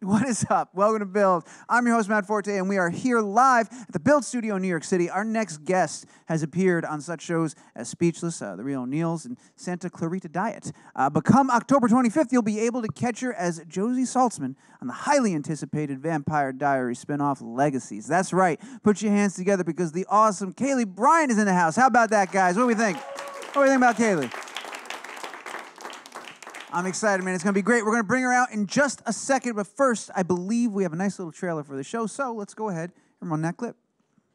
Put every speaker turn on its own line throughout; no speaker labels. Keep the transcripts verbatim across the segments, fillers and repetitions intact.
What is up? Welcome to Build. I'm your host, Matt Forte, and we are here live at the Build Studio in New York City. Our next guest has appeared on such shows as Speechless, uh, The Real O'Neills, and Santa Clarita Diet. Uh, but come October twenty-fifth, you'll be able to catch her as Josie Saltzman on the highly anticipated Vampire Diaries spinoff, Legacies. That's right. Put your hands together because the awesome Kaylee Bryant is in the house. How about that, guys? What do we think? What do we think about Kaylee? I'm excited, man. It's going to be great. We're going to bring her out in just a second. But first, I believe we have a nice little trailer for the show. So let's go ahead and run that clip.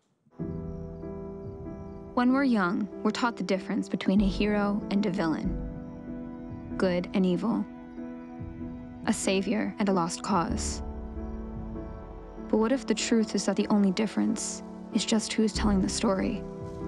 When we're young, we're taught the difference between a hero and a villain. Good and evil. A savior and a lost cause. But what if the truth is that the only difference is just who's telling the story?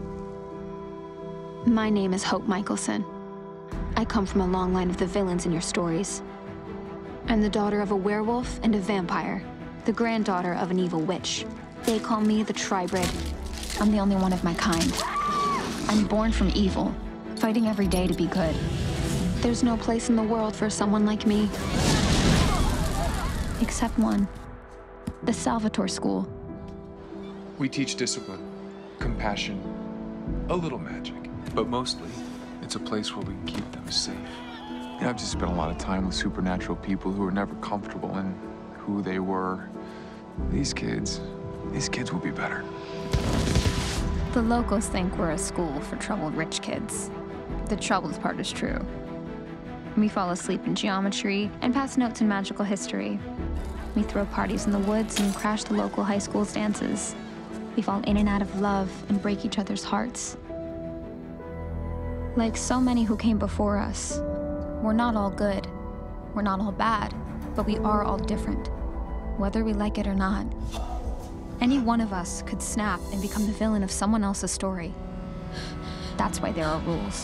My name is Hope Mikaelson. I come from a long line of the villains in your stories. I'm the daughter of a werewolf and a vampire, the granddaughter of an evil witch. They call me the Tribrid. I'm the only one of my kind. I'm born from evil, fighting every day to be good. There's no place in the world for someone like me. Except one, the Salvatore School.
We teach discipline, compassion, a little magic, but mostly it's a place where we can keep them safe.
Yeah, I've just spent a lot of time with supernatural people who were never comfortable in who they were. These kids, these kids will be better.
The locals think we're a school for troubled rich kids. The troubled part is true. We fall asleep in geometry and pass notes in magical history. We throw parties in the woods and crash the local high school's dances. We fall in and out of love and break each other's hearts. Like so many who came before us, we're not all good, we're not all bad, but we are all different, whether we like it or not. Any one of us could snap and become the villain of someone else's story. That's why there are rules.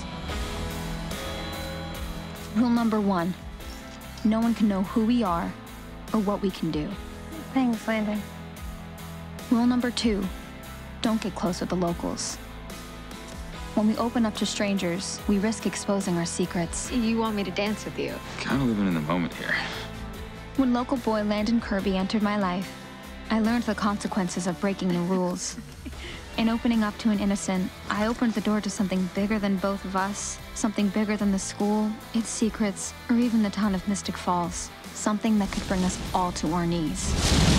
Rule number one, no one can know who we are or what we can do. Thanks, Landon. Rule number two, don't get close with the locals. When we open up to strangers, we risk exposing our secrets.
You want me to dance with you?
Kind of living in the moment here.
When local boy Landon Kirby entered my life, I learned the consequences of breaking the rules. In opening up to an innocent, I opened the door to something bigger than both of us, something bigger than the school, its secrets, or even the town of Mystic Falls. Something that could bring us all to our knees.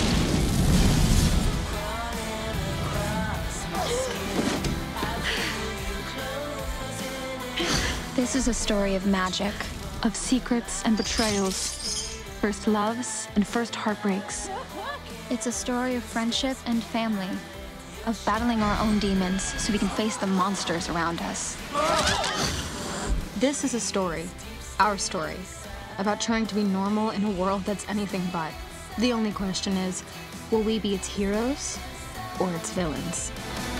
This is a story of magic, of secrets and betrayals, first loves and first heartbreaks. It's a story of friendship and family, of battling our own demons so we can face the monsters around us. This is a story, our story, about trying to be normal in a world that's anything but. The only question is, will we be its heroes or its villains?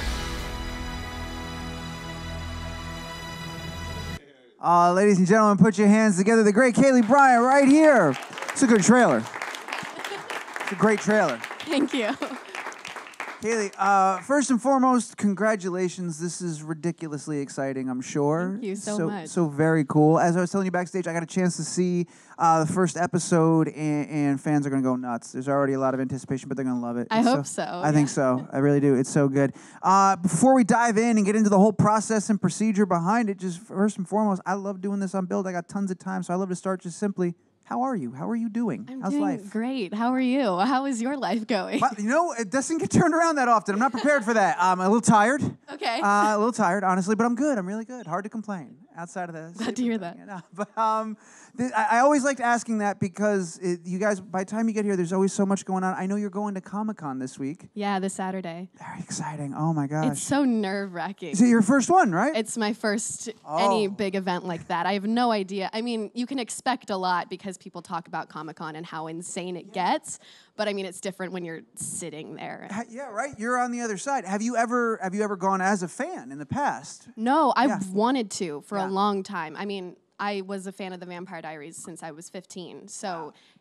Uh, ladies and gentlemen, put your hands together. The great Kaylee Bryant right here. It's a good trailer. It's a great trailer.
Thank you.
Kaylee, uh, first and foremost, congratulations. This is ridiculously exciting, I'm sure.
Thank you so,
so
much.
So very cool. As I was telling you backstage, I got a chance to see uh, the first episode, and, and fans are going to go nuts. There's already a lot of anticipation, but they're going to love it.
I
It's
hope
so.
so,
I think
yeah.
so. I really do. It's so good. Uh, before we dive in and get into the whole process and procedure behind it, just first and foremost, I love doing this on Build. I got tons of time, so I love to start just simply, how are you? How are you doing?
I'm
How's
doing
life?
great. How are you? How is your life going?
Well, you know, it doesn't get turned around that often. I'm not prepared for that. I'm a little tired.
Okay.
Uh, a little tired, honestly, but I'm good. I'm really good. Hard to complain outside of that.
Glad to hear that.
You know, but um, th- I, I always liked asking that because it, you guys, by the time you get here, there's always so much going on. I know you're going to Comic-Con this week.
Yeah, this Saturday.
Very exciting. Oh, my gosh.
It's so nerve-wracking.
Is it your first one, right?
It's my first
Oh.
any big event like that. I have no idea. I mean, you can expect a lot because people talk about Comic-Con and how insane it gets. But I mean, it's different when you're sitting there.
Ha- yeah, right. You're on the other side. Have you ever have you ever gone as a fan in the past?
No, I've
Yeah.
wanted to for
Yeah.
a long time. I mean, I was a fan of the Vampire Diaries since I was fifteen. So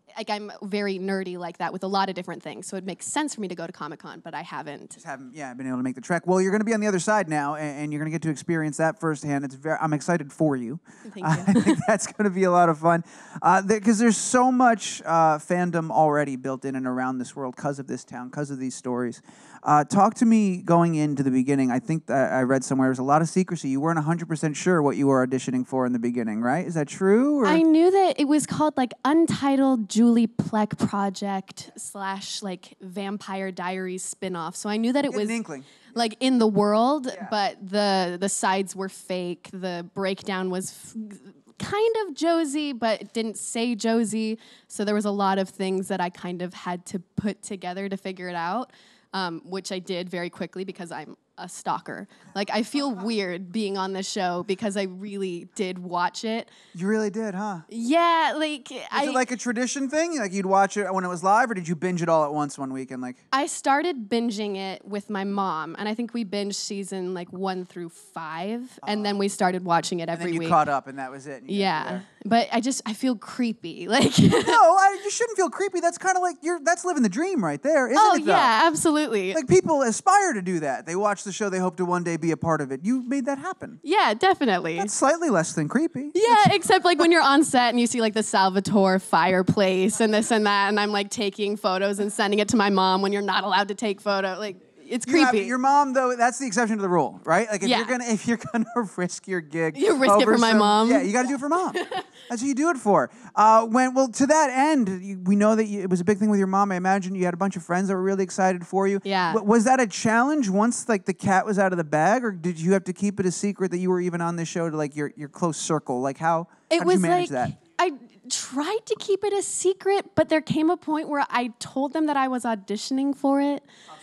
like I'm very nerdy like that with a lot of different things. So it makes sense for me to go to Comic-Con, but I haven't.
Just haven't, yeah, been able to make the trek. Well, you're going to be on the other side now, and, and you're going to get to experience that firsthand. It's very, I'm excited for you.
Thank you.
I think that's going to be a lot of fun, because uh, there, there's so much uh, fandom already built in and around this world because of this town, because of these stories. Uh, talk to me going into the beginning. I think that I read somewhere there was a lot of secrecy. You weren't one hundred percent sure what you were auditioning for in the beginning, right? Is that true? Or?
I knew that it was called like Untitled Julie Plec Project slash like Vampire Diaries spinoff. So I knew that it was
an inkling.
like in the world,
Yeah.
but the the sides were fake. The breakdown was f- kind of Josie, but it didn't say Josie. So there was a lot of things that I kind of had to put together to figure it out. Um, which I did very quickly because I'm a stalker. Like, I feel weird being on the show because I really did watch it.
You really did, huh?
Yeah, like...
Was
I,
it like a tradition thing? Like you'd watch it when it was live, or did you binge it all at once one weekend? Like
I started binging it with my mom, and I think we binged season, like, one through five, uh, and then we started watching it every
and then you
week.
caught up, and that was it.
Yeah, but I just, I feel creepy. Like,
no, I, you shouldn't feel creepy. That's kind of like, you're. that's living the dream right there, isn't
oh,
it, though?
yeah, absolutely.
Like, people aspire to do that. They watch the show, they hope to one day be a part of it. You made that happen.
Yeah, definitely.
That's slightly less than creepy.
Yeah, except like when you're on set and you see like the Salvatore fireplace and this and that, and I'm like taking photos and sending it to my mom when you're not allowed to take photo. Like, it's
You have-
creepy.
your mom, though, that's the exception to the rule, right? Like if
Yeah.
you're gonna if you're gonna risk your gig,
You risk it
over
for my
some-
mom.
Yeah, you got to do it for mom. That's what you do it for. Uh, when well, to that end, you, we know that you, it was a big thing with your mom. I imagine you had a bunch of friends that were really excited for you.
Yeah.
W- was that a challenge once like the cat was out of the bag, or did you have to keep it a secret that you were even on this show to like your your close circle? Like how,
it
how
was
did you manage
like
that?
I tried to keep it a secret, but there came a point where I told them that I was auditioning for it.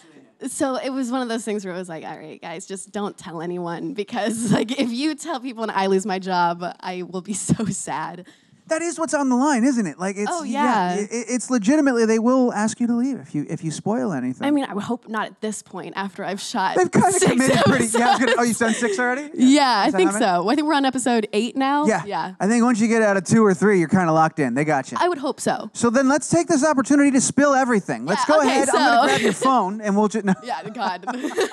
So it was one of those things where it was like, all right, guys, just don't tell anyone, because like if you tell people and I lose my job, I will be so sad.
That is what's on the line, isn't it? Like it's
Oh, yeah.
it, it's legitimately they will ask you to leave if you if you spoil anything.
I mean, I would hope not at this point after I've shot
They've kind of
six
committed pretty.
episodes.
Yeah, I was gonna, oh, you've done six already?
Yeah, I
Is that
think
how many?
so. I think we're on episode eight now.
Yeah.
Yeah.
I think once you get out of two or three, you're kind of locked in. They got you.
I would hope so.
So then let's take this opportunity to spill everything. Let's
Yeah,
go
okay,
ahead. I'm
so-
going to grab your phone and we'll just. No.
Yeah, God.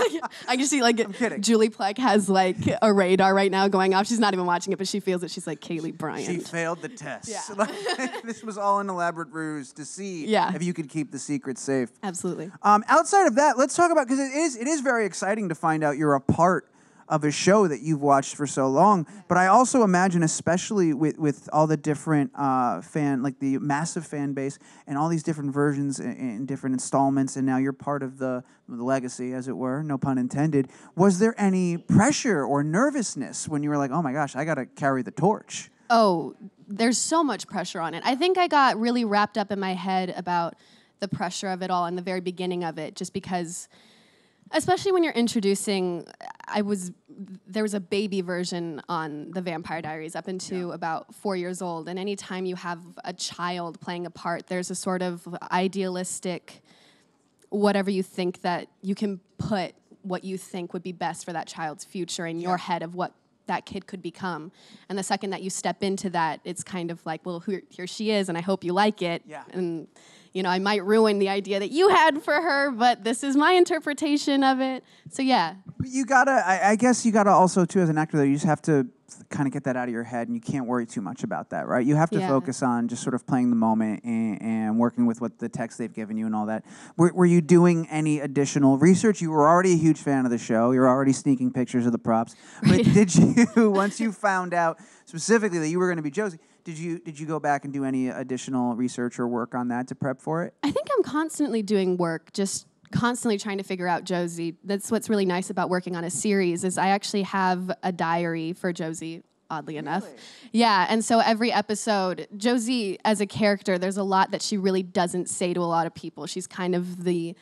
I can see like
kidding.
Julie Plec has like a radar right now going off. She's not even watching it, but she feels it. She's like Kaylee Bryant.
She failed the test.
Yeah.
This was all an elaborate ruse to see
Yeah.
if you could keep the secret safe.
Absolutely.
Um, outside of that, let's talk about, because it is it is very exciting to find out you're a part of a show that you've watched for so long. But I also imagine, especially with, with all the different uh, fan, like the massive fan base and all these different versions and, and different installments, and now you're part of the, the legacy, as it were, no pun intended. Was there any pressure or nervousness when you were like, oh my gosh, I got to carry the torch?
Oh, there's so much pressure on it. I think I got really wrapped up in my head about the pressure of it all in the very beginning of it, just because, especially when you're introducing, I was, there was a baby version on the Vampire Diaries up into yeah. about four years old, and anytime you have a child playing a part, there's a sort of idealistic, whatever you think that you can put what you think would be best for that child's future in your head of what that kid could become. And the second that you step into that, it's kind of like, well, here, here she is, and I hope you like it.
Yeah.
And, you know, I might ruin the idea that you had for her, but this is my interpretation of it. So, yeah.
But you gotta, I, I guess you gotta also, too, as an actor, though, you just have to kind of get that out of your head, and you can't worry too much about that, right? You have to
Yeah.
focus on just sort of playing the moment and, and working with what the text they've given you and all that. Were, were you doing any additional research? You were already a huge fan of the show. You're already sneaking pictures of the props. But
Right.
did you, once you found out specifically that you were going to be Josie, did you did you go back and do any additional research or work on that to prep for it?
I think I'm constantly doing work, just constantly trying to figure out Josie. That's what's really nice about working on a series, is I actually have a diary for Josie, oddly enough. Yeah, and so every episode, Josie as a character, there's a lot that she really doesn't say to a lot of people. She's kind of the...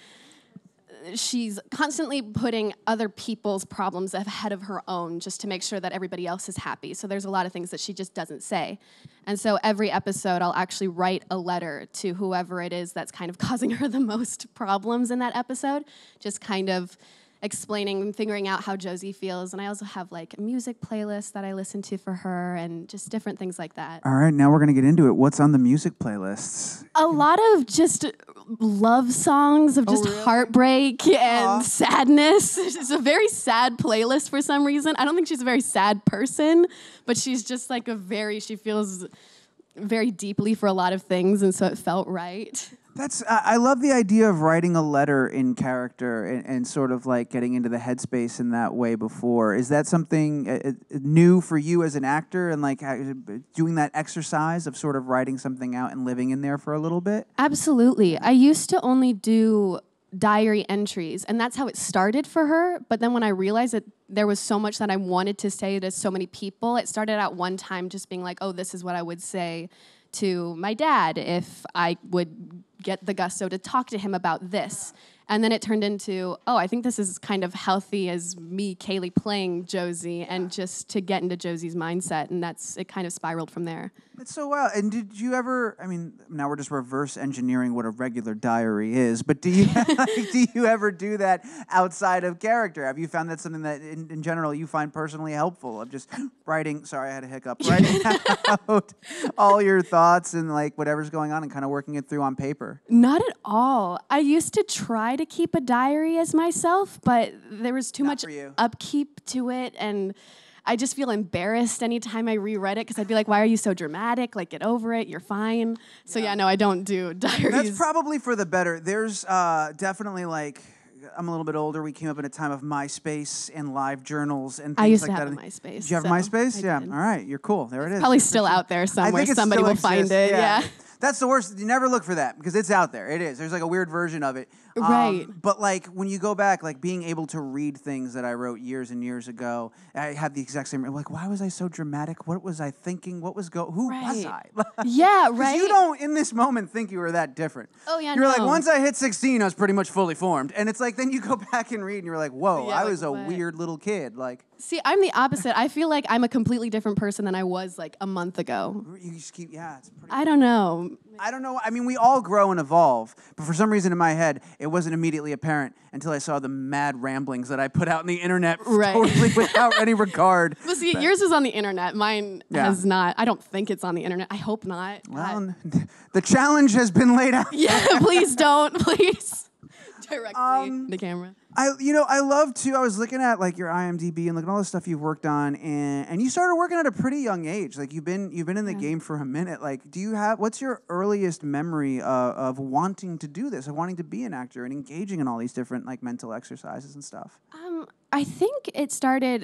She's constantly putting other people's problems ahead of her own just to make sure that everybody else is happy. So there's a lot of things that she just doesn't say. And so every episode, I'll actually write a letter to whoever it is that's kind of causing her the most problems in that episode, just kind of explaining and figuring out how Josie feels. And I also have like a music playlist that I listen to for her and just different things like that.
All right, now we're going to get into it. What's on the music playlists?
A lot of just love songs of just
oh, really?
heartbreak and
Aww.
sadness. It's a very sad playlist for some reason. I don't think she's a very sad person, but she's just like a very, she feels very deeply for a lot of things, and so it felt right.
That's I I love the idea of writing a letter in character and, and sort of like getting into the headspace in that way before. Is that something uh, new for you as an actor, and like how, doing that exercise of sort of writing something out and living in there for a little bit?
Absolutely. I used to only do diary entries, and that's how it started for her. But then when I realized that there was so much that I wanted to say to so many people, it started out one time just being like, oh, this is what I would say to my dad if I would get the gusto to talk to him about this. And then it turned into, oh, I think this is kind of healthy as me, Kaylee, playing Josie, and just to get into Josie's mindset. And that's, it kind of spiraled from there.
That's so wild. And did you ever, I mean, now we're just reverse engineering what a regular diary is, but do you like, do you ever do that outside of character? Have you found that something that in, in general you find personally helpful of just writing, sorry, I had a hiccup, writing out all your thoughts and like whatever's going on and kind of working it through on paper?
Not at all. I used to try to keep a diary as myself, but there was too
Not
much
for you.
upkeep to it, and I just feel embarrassed anytime I reread it because I'd be like, why are you so dramatic? Like, get over it. You're fine. So, yeah, yeah no, I don't do diaries.
That's probably for the better. There's uh, definitely like, I'm a little bit older. We came up in a time of MySpace and live journals and things
I used
like
to have
that.
a MySpace.
Did you have
so
MySpace?
I
Yeah.
did.
All right. You're cool. There it is.
Probably
Good for
still
you.
out there
I
somewhere.
think it
Somebody
still
will find
exists,
it.
Yeah.
Yeah.
That's the worst. You never look for that because it's out there. It is. There's like a weird version of it. Um,
Right.
But like when you go back, like being able to read things that I wrote years and years ago, I have the exact same. Like, why was I so dramatic? What was I thinking? What was go? Who was I?
Right. Yeah,
Because
right.
you don't in this moment think you were that different.
Oh, yeah,
You're like,
no.
once I hit sixteen, I was pretty much fully formed, and it's like then you go back and read, and you're like, whoa,
Yeah,
I
like,
was a
what?
weird little kid. Like
See, I'm the opposite. I feel like I'm a completely different person than I was like a month ago.
you just keep, yeah, it's pretty.
I don't know.
I don't know. I mean, we all grow and evolve, but for some reason in my head, it wasn't immediately apparent until I saw the mad ramblings that I put out on the internet
Right.
totally without any regard.
Well, see,
But-
yours is on the internet. Mine
Yeah.
has not. I don't think it's on the internet. I hope not.
Well, the challenge has been laid out.
Yeah, please don't, please. Directly
Um,
the camera.
I, you know, I love to. I was looking at like your I M D B and looking at all the stuff you've worked on, and and you started working at a pretty young age. Like you've been you've been in the
Yeah.
game for a minute. Like, do you have what's your earliest memory uh, of wanting to do this, of wanting to be an actor and engaging in all these different like mental exercises and stuff?
Um, I think it started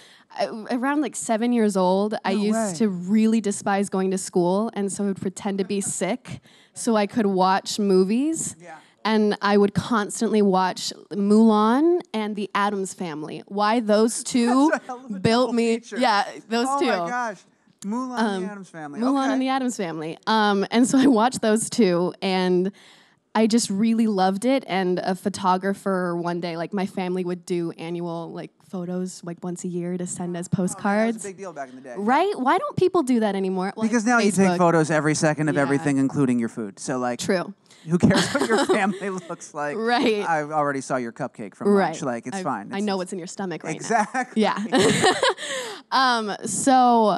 around like seven years old. I
No
used
way.
to really despise going to school, and so I would pretend to be sick so I could watch movies.
Yeah.
And I would constantly watch Mulan and The Addams Family. Why those two
That's a hell of a
built
double
me?
feature.
Yeah, those
oh
two.
my gosh, Mulan and the Addams Family.
Mulan
okay.
and the Addams Family. Um, and so I watched those two, and I just really loved it. And a photographer one day, like my family would do annual like photos like once a year to send as
Oh, man, that
postcards.
was a big deal back in the day.
Right? Why don't people do that anymore? Well,
Because now you take
Facebook.
photos every second of
Yeah.
everything, including your food. So like,
True.
who cares what your family looks like?
Right.
I already saw your cupcake from
Right.
lunch. Like, it's
I,
fine.
I
It's-
know what's in your stomach right
exactly.
now. Yeah. um, so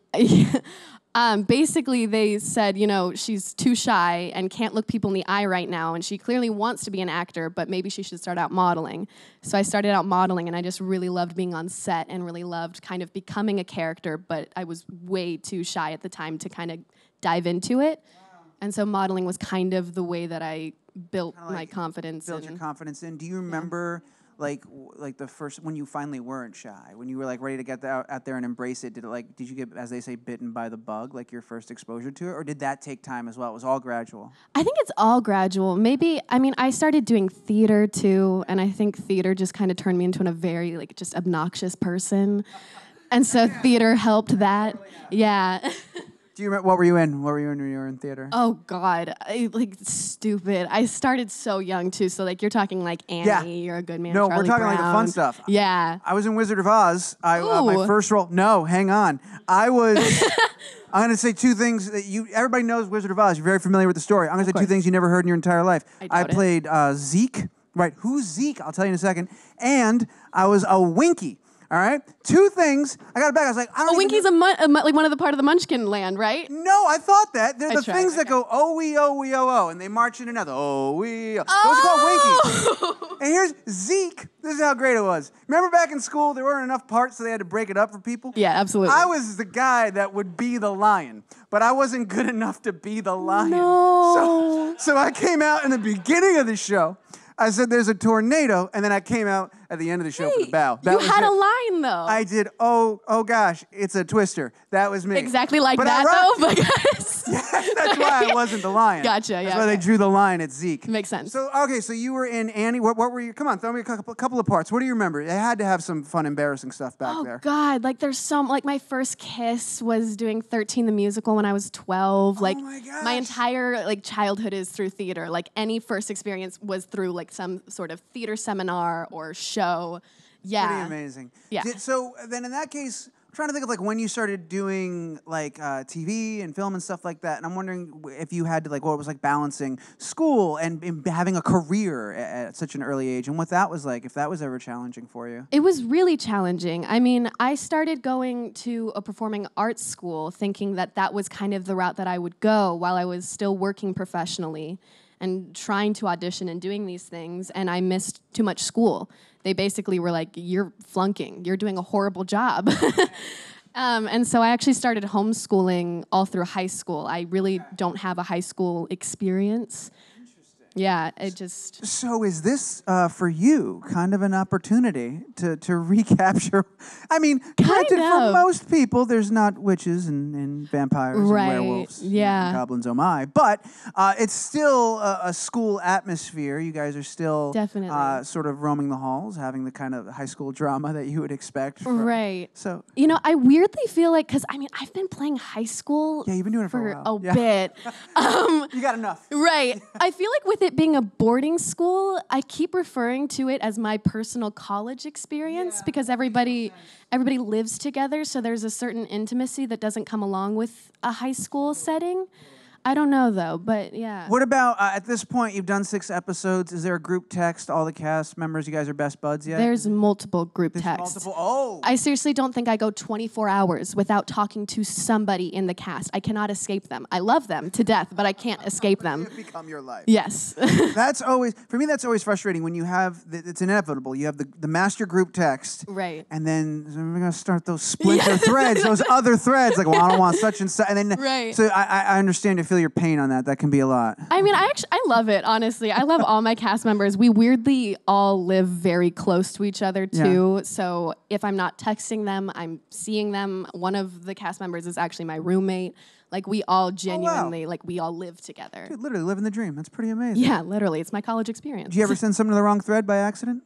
um, basically they said, you know, she's too shy and can't look people in the eye right now, and she clearly wants to be an actor, but maybe she should start out modeling. So I started out modeling, and I just really loved being on set and really loved kind of becoming a character, but I was way too shy at the time to kind of dive into it. And so modeling was kind of the way that I built
Kinda
my
like
confidence.
Build
in.
your confidence in. Do you remember, like, w- like the first when you finally weren't shy, when you were like ready to get out, out there and embrace it? Did it like, did you get, as they say, bitten by the bug, like your first exposure to it, or did that take time as well? It was all gradual.
I think it's all gradual. Maybe, I mean, I started doing theater too, and I think theater just kind of turned me into a very, like, just obnoxious person. And so theater helped that. Yeah.
Do you remember, what were you in? What were you in when you were in theater?
Oh, God. I, like, stupid. I started so young, too. So, like, you're talking like Annie,
Yeah.
You're a Good Man,
No, we're
Charlie
talking like the fun
Brown.
stuff.
Yeah.
I was in Wizard of Oz. I uh, my
Ooh.
first role. No, hang on. I was. I'm going to say two things that you. Everybody knows Wizard of Oz. You're very familiar with the story. I'm going to say two
course.
things you never heard in your entire life.
I doubt it.
played uh, Zeke Right, who's Zeke? I'll tell you in a second. And I was a Winky. All right, two things. I got it back. I was like, I don't.
A Winky's a, mun- a mun- like one of the part of the Munchkin land, right?
No, I thought that. They're
I
the
tried,
things
okay.
that go oh wee oh wee oh oh, and they march in another oh wee. Oh.
Oh!
Those are called Winkies. And here's Zeke. This is how great it was. Remember back in school, there weren't enough parts, so they had to break it up for people.
Yeah, absolutely.
I was the guy that would be the lion, but I wasn't good enough to be the lion.
No.
So, so I came out in the beginning of the show. I said, there's a tornado, and then I came out at the end of the show
Hey,
for the bow. That
you
was
had
it.
a line, though.
I did, oh, oh gosh, it's a twister. That was me.
Exactly like
But
that,
I
though, because...
Yes, that's why I wasn't the lion.
Gotcha, yeah,
That's why
okay.
they drew the line at Zeke.
Makes sense.
So, okay, so you were in Annie. What, what were you? Come on, throw me a couple, couple of parts. What do you remember? It had to have some fun, embarrassing stuff back
Oh,
there.
God. Like, there's some... Like, my first kiss was doing thirteen the musical when I was twelve. Like,
Oh my gosh.
my entire, like, childhood is through theater. Like, any first experience was through, like, some sort of theater seminar or show. Yeah.
Pretty amazing.
Yeah.
Did, so then in that case, I'm trying to think of like when you started doing like uh, T V and film and stuff like that. And I'm wondering if you had to like what it was like balancing school and, and having a career at, at such an early age and what that was like, if that was ever challenging for you.
It was really challenging. I mean, I started going to a performing arts school thinking that that was kind of the route that I would go while I was still working professionally and trying to audition and doing these things, and I missed too much school. They basically were like, you're flunking. You're doing a horrible job. um, and so I actually started homeschooling all through high school. I really don't have a high school experience. Yeah, it just...
So is this, uh, for you, kind of an opportunity to, to recapture... I mean, granted, for
of.
most people, there's not witches and, and vampires
Right,
and werewolves
yeah.
and goblins, oh my. But uh, it's still a, a school atmosphere. You guys are still
Definitely.
Uh, sort of roaming the halls, having the kind of high school drama that you would expect. From,
Right.
So...
You know, I weirdly feel like, because, I mean, I've been playing high school
Yeah, you've been doing it for a while. Yeah.
bit. Um,
You got enough.
Right. I feel like with it being a boarding school, I keep referring to it as my personal college experience
Yeah,
because everybody everybody lives together, so there's a certain intimacy that doesn't come along with a high school setting. I don't know, though, but yeah.
What about, uh, at this point, you've done six episodes. Is there a group text, all the cast members, you guys are best buds yet?
There's multiple group
There's
texts.
multiple, oh.
I seriously don't think I go twenty-four hours without talking to somebody in the cast. I cannot escape them. I love them to death, but I can't escape them.
They become your life.
Yes.
That's always, for me, that's always frustrating when you have, it's inevitable. You have the, the master group text.
Right.
And then so we're going to start those splinter threads, those other threads. Like, well, I don't want such and such. And then,
Right.
So I, I- I understand to feel your pain on that. That can be a lot.
I mean, I actually I love it, honestly. I love all my cast members. We weirdly all live very close to each other, too.
Yeah.
So if I'm not texting them, I'm seeing them. One of the cast members is actually my roommate. Like, we all genuinely, like, we all live together.
Dude, literally living the dream. That's pretty amazing.
Yeah, literally. It's my college experience.
Did you ever send someone to the wrong thread by accident?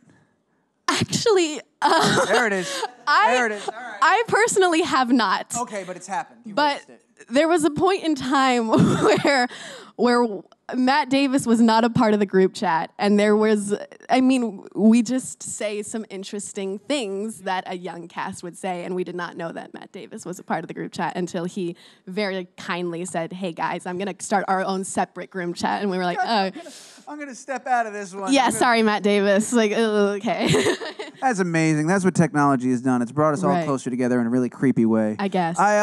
Actually, uh,
There it is.
I,
There it is. All right.
I personally have not.
Okay, but it's happened. You
But
witnessed it.
there was a point in time where where Matt Davis was not a part of the group chat, and there was, I mean, we just say some interesting things that a young cast would say, and we did not know that Matt Davis was a part of the group chat until he very kindly said, hey guys, I'm gonna start our own separate group chat, and we were like, oh,
I'm going to step out of this one.
yeah,
I'm gonna-
sorry, Matt Davis, like, ugh, okay.
That's amazing. That's what technology has done. It's brought us all
Right.
closer together in a really creepy way.
I guess.
I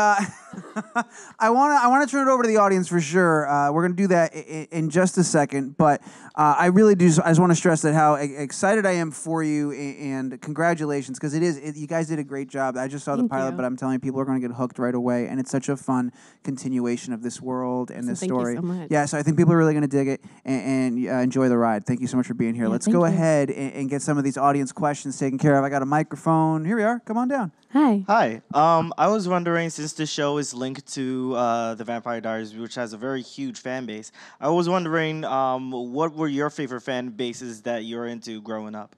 uh, I want to I want to turn it over to the audience for sure. Uh, we're going to do that in, in just a second, but uh, I really do. I just want to stress that how e- excited I am for you and, and congratulations because it is. It, you guys did a great job. I just saw the
Thank
pilot,
you.
but I'm telling you, people are going to get hooked right away, and it's such a fun continuation of this world and
So
this
thank you
story.
so much.
Yeah, so I think people are really going to dig it and, and uh, enjoy the ride. Thank you so much for being here.
Yeah,
Let's
thank
go
you.
ahead and, and get some of these audience questions taken care of. I got a microphone. Here we are. Come on down.
Hi.
Hi. Um, I was wondering, since the show is linked to uh, the Vampire Diaries, which has a very huge fan base, I was wondering, um, what were your favorite fan bases that you were into growing up?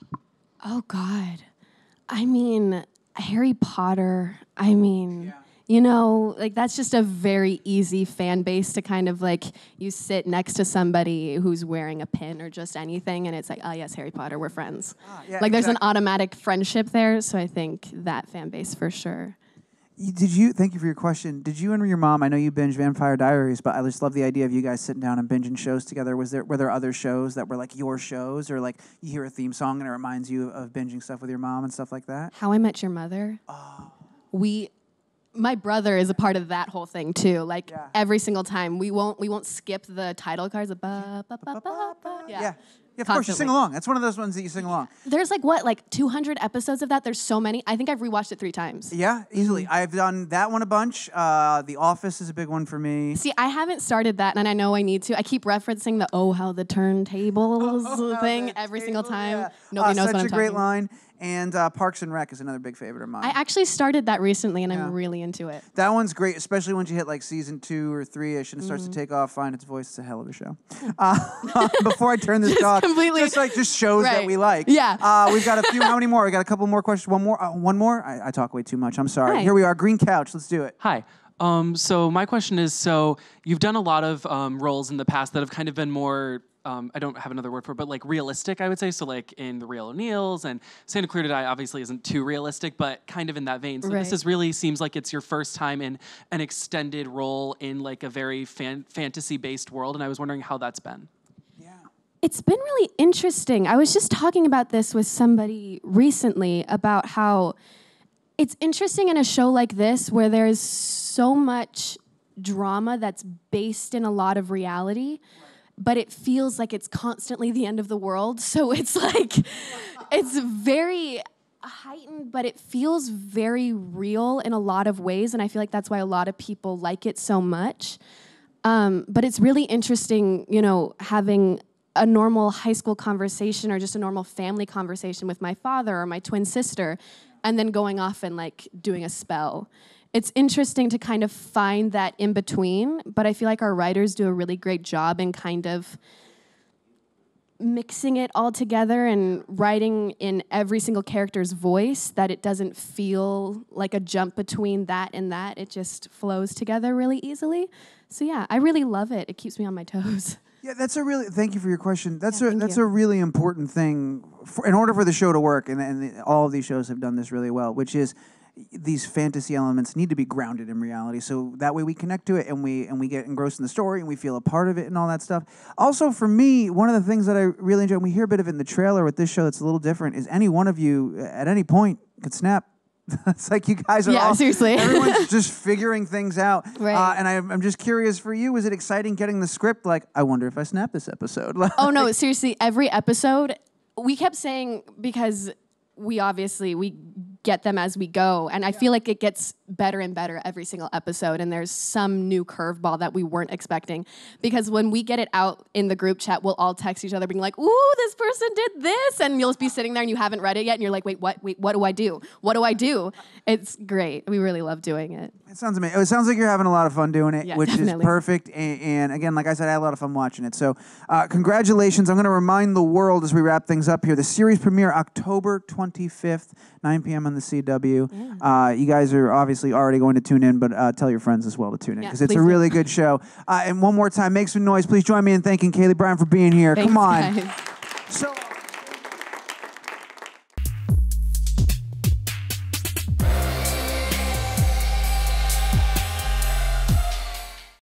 Oh, God. I mean, Harry Potter. I mean, you know, like that's just a very easy fan base to kind of like you sit next to somebody who's wearing a pin or just anything, and it's like, oh, yes, Harry Potter, we're friends.
Ah, yeah,
like there's an
exactly.
automatic friendship there, so I think that fan base for sure.
You- Did you? Thank you for your question. Did you and your mom? I know you binge Vampire Diaries, but I just love the idea of you guys sitting down and binging shows together. Was there were there other shows that were like your shows, or like you hear a theme song and it reminds you of binging stuff with your mom and stuff like that?
How I Met Your Mother. Oh. We, my brother is a part of that whole thing too. Like
Yeah.
every single time, we won't we won't skip the title cards. Of ba, ba, ba, ba, ba.
Yeah. Yeah. Yeah, of course, you sing
Constantly.
along. That's one of those ones that you sing along.
There's like what, like two hundred episodes of that. There's so many. I think I've rewatched it three times.
Yeah, easily.
Mm-hmm.
I've done that one a bunch. Uh, the Office is a big one for me.
See, I haven't started that, and I know I need to. I keep referencing the "Oh, how the turntables"
Oh,
thing
the
every single
table,
time.
yeah.
Nobody
uh,
knows
such
what I'm
a great
talking.
line. And uh, Parks and Rec is another big favorite of mine.
I actually started that recently, and
Yeah.
I'm really into it.
That one's great, especially once you hit like season two or three-ish and it starts
Mm-hmm.
to take off. Find its voice. It's a hell of a show. Uh, before I turn this
Just
off,
completely-
just like just shows that
Right.
we like.
Yeah.
Uh, we've got a few. How many more? We got a couple more questions. One more. Uh, one more. I, I talk way too much. I'm sorry.
Hi.
Here we are. Green couch. Let's do it.
Hi. Um, so my question is, so you've done a lot of um, roles in the past that have kind of been more, um, I don't have another word for it, but like realistic, I would say. So like in The Real O'Neills, and Santa Clarita Diet obviously isn't too realistic, but kind of in that vein. So
Right.
this is really seems like it's your first time in an extended role in like a very fan- fantasy-based world, and I was wondering how that's been.
It's been really interesting. I was just talking about this with somebody recently about how it's interesting in a show like this where there's so much drama that's based in a lot of reality, but it feels like it's constantly the end of the world. So it's like, it's very heightened, but it feels very real in a lot of ways. And I feel like that's why a lot of people like it so much. Um, but it's really interesting, you know, having a normal high school conversation or just a normal family conversation with my father or my twin sister, and then going off and like doing a spell. It's interesting to kind of find that in between, but I feel like our writers do a really great job in kind of mixing it all together and writing in every single character's voice that it doesn't feel like a jump between that and that. It just flows together really easily. So yeah, I really love it. It keeps me on my toes.
Yeah, that's a really. Thank you for your question. That's
Yeah,
a
thank
that's
you.
a really important thing for, in order for the show to work, and, and the, all of these shows have done this really well. Which is, these fantasy elements need to be grounded in reality, so that way we connect to it and we and we get engrossed in the story and we feel a part of it and all that stuff. Also, for me, one of the things that I really enjoy, and we hear a bit of it in the trailer with this show that's a little different, is any one of you at any point could snap. It's like you guys are
Yeah,
all,
seriously.
everyone's just figuring things out.
Right.
Uh, and I, I'm just curious for you, was it exciting getting the script? Like, I wonder if I snap this episode.
Oh no, seriously, every episode, we kept saying, because we obviously, we get them as we go, and I feel like it gets better and better every single episode, and there's some new curveball that we weren't expecting. Because when we get it out in the group chat, we'll all text each other being like, ooh, this person did this, and you'll be sitting there and you haven't read it yet, and you're like, wait, what, wait, what do I do? What do I do? It's great. We really love doing it.
It sounds amazing. It sounds like you're having a lot of fun doing it,
Yeah,
which
definitely.
is perfect. And, and again, like I said, I had a lot of fun watching it. So uh, congratulations. I'm going to remind the world as we wrap things up here. The series premiere October twenty-fifth, nine p.m. on the C W.
Yeah.
Uh, you guys are obviously already going to tune in, but uh, tell your friends as well to tune in
Yeah,
because it's a
please do.
really good show. Uh, and one more time, make some noise. Please join me in thanking Kaylee Bryant for being here.
Thanks,
Come on.
guys.
So.